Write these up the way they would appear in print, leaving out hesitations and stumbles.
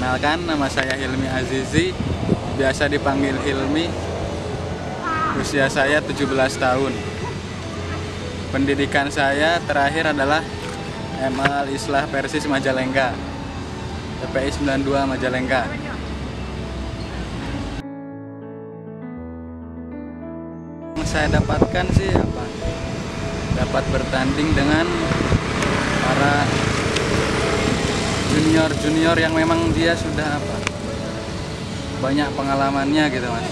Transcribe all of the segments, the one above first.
Perkenalkan, nama saya Hilmi Azizi, biasa dipanggil Hilmi. Usia saya 17 tahun. Pendidikan saya terakhir adalah MA Al-Islah Persis Majalengka, PPI 92 Majalengka. Yang saya dapatkan sih dapat bertanding dengan para junior yang memang dia sudah banyak pengalamannya gitu, Mas.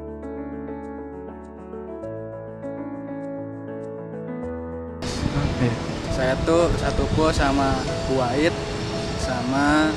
Saya tuh satu pos sama Kuwait sama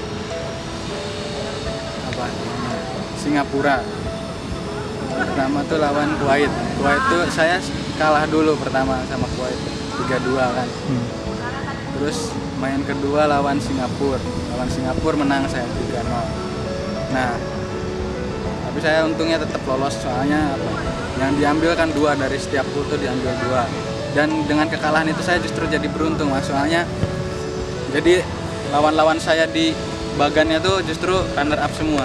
Singapura. Pertama tuh lawan Kuwait. Kuwait tuh saya kalah dulu pertama sama Kuwait 3-2 kan. Terus main kedua lawan Singapura. Lawan Singapura menang saya 3-0. Nah, tapi saya untungnya tetap lolos, soalnya yang diambil kan 2 dari setiap pool tuh diambil 2. Dan dengan kekalahan itu saya justru jadi beruntung, Mas. Soalnya jadi lawan-lawan saya di bagannya tuh justru runner up semua.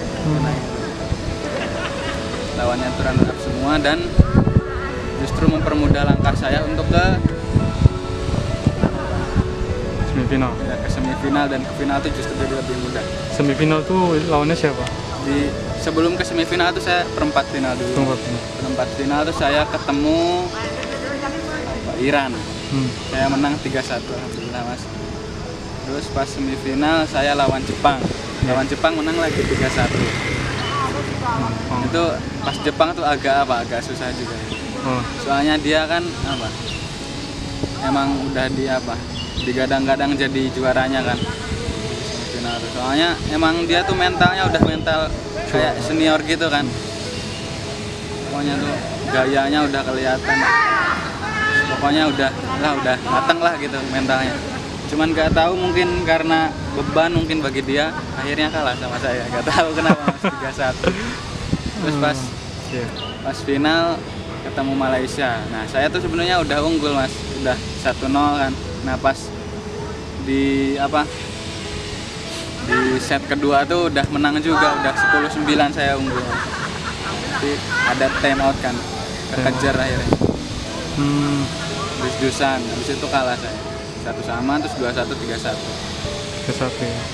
Lawannya tuh runner up semua dan justru mempermudah langkah saya untuk ke semifinal. Ya, ke semifinal, dan ke final tuh justru jadi lebih mudah. Semifinal tuh lawannya siapa? Sebelum ke semifinal tuh saya perempat final dulu. Perempat final tuh saya ketemu Iran. Saya menang 3-1, alhamdulillah, Mas. Terus pas semifinal saya lawan Jepang. Lawan Jepang menang lagi 3-1. Itu pas Jepang tuh agak susah juga. Soalnya dia kan emang udah digadang-gadang jadi juaranya kan. Semifinal tuh. Soalnya emang dia tuh mentalnya udah mental kayak senior gitu kan. Pokoknya tuh gayanya udah kelihatan. Pokoknya udah matang lah gitu mentalnya. Cuman gak tahu, mungkin karena beban mungkin bagi dia, akhirnya kalah sama saya. Gak tahu kenapa, Mas. 3-1. Terus pas final ketemu Malaysia. Nah, saya tuh sebenarnya udah unggul, Mas. Udah 1-0 kan. Nah, pas di set kedua tuh udah menang juga, udah 10-9 saya unggul. Tapi ada time out kan. Kekejar akhirnya. Dus-dusan, habis itu kalah saya 1-1, terus 2-1, 3-1. 3-1 ya.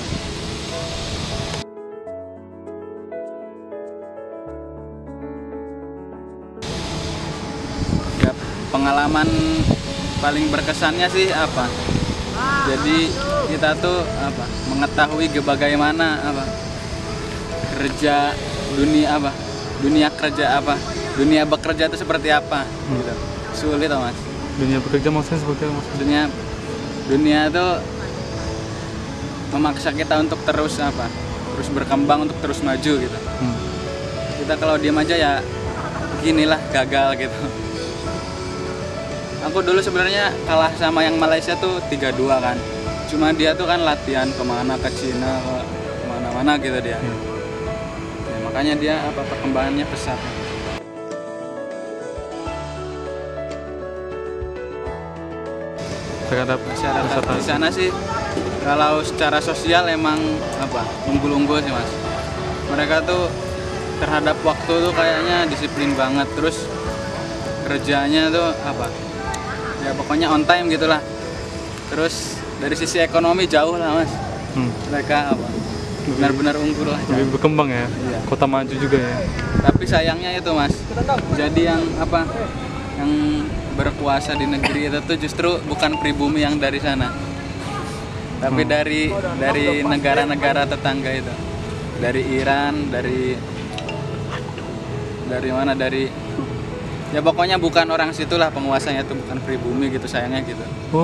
Ya, pengalaman paling berkesannya sih jadi kita tuh mengetahui bagaimana kerja dunia kerja dunia bekerja itu seperti apa gitu. Sulit, Mas. Dunia bekerja maksudnya seperti apa? Dunia itu memaksa kita untuk terus berkembang, untuk terus maju gitu. Kita kalau diam aja ya beginilah, gagal gitu. Aku dulu sebenarnya kalah sama yang Malaysia tuh 3-2 kan. Cuma dia tuh kan latihan kemana, ke Cina, kemana-mana gitu dia. Ya, makanya dia perkembangannya pesat. Terhadap masyarakat di sana sih, kalau secara sosial emang unggul-unggul sih, Mas. Mereka tuh terhadap waktu tuh kayaknya disiplin banget. Terus kerjanya tuh ya pokoknya on time gitulah. Terus dari sisi ekonomi jauh lah, Mas. Mereka benar-benar unggul lah. Lebih berkembang ya. Iya. Kota maju juga ya. Tapi sayangnya itu, Mas. Jadi yang berkuasa di negeri itu tuh justru bukan pribumi yang dari sana, tapi dari negara-negara tetangga itu, dari Iran, dari mana, ya pokoknya bukan orang situlah penguasanya, tuh bukan pribumi gitu, sayangnya gitu.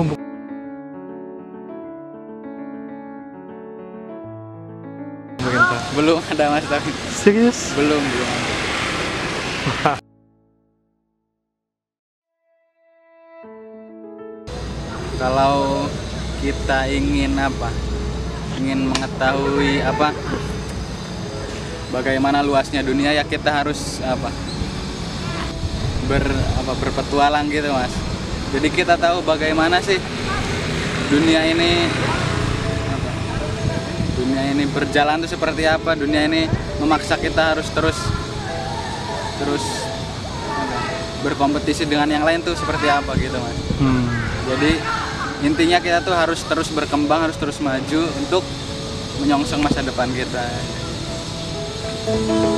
Belum ada, Mas, tapi serius? belum. Kalau kita ingin mengetahui bagaimana luasnya dunia, ya kita harus berpetualang gitu, Mas. Jadi kita tahu bagaimana sih dunia ini dunia ini berjalan tuh seperti apa, dunia ini memaksa kita harus terus apa, berkompetisi dengan yang lain tuh seperti apa gitu mas. Jadi intinya kita tuh harus terus berkembang, harus terus maju untuk menyongsong masa depan kita.